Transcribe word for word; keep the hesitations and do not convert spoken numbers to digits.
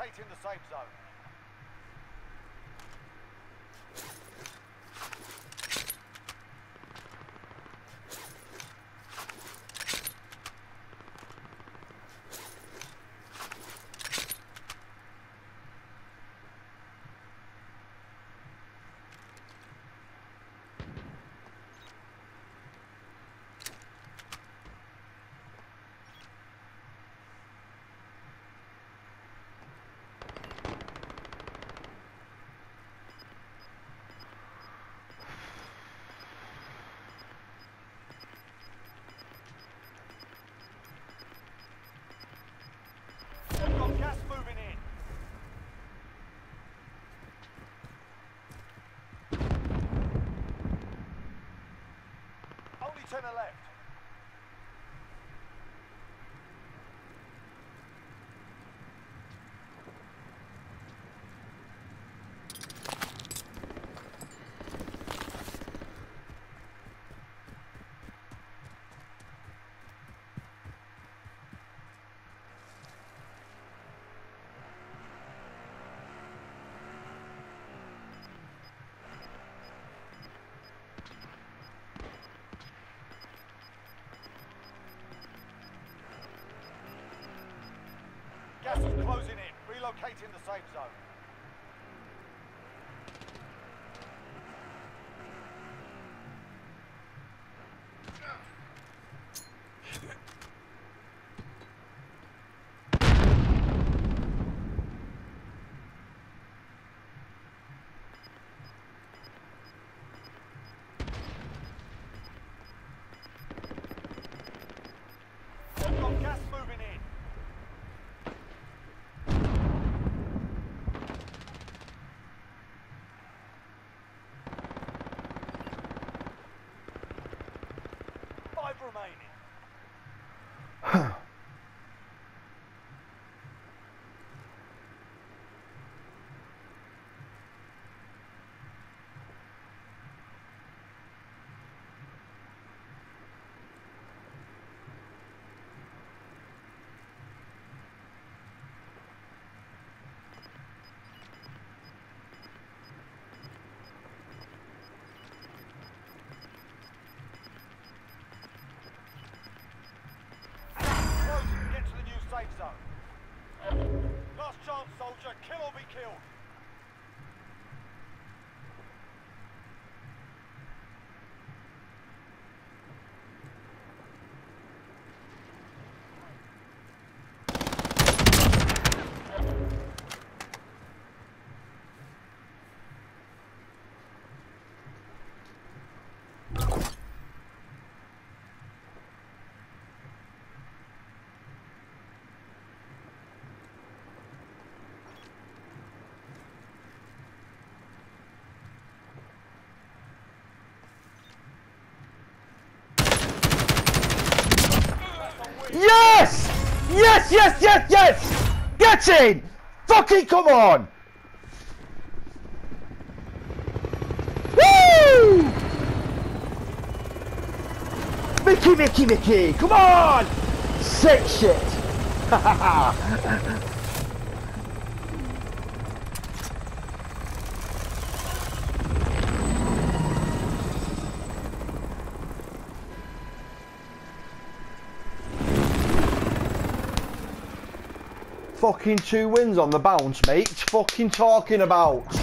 Relocating the safe zone. Gas moving in. Only ten are left. Gas is closing in. Relocating the safe zone. We've got gas moving in. Five remaining. Get to the new safe zone. Last chance, soldier. Kill or be killed. Yes! Yes, yes, yes, yes! Get in! Fucking come on! Woo! Mickey, Mickey, Mickey! Come on! Sick shit! Fucking two wins on the bounce, mate. Fucking talking about.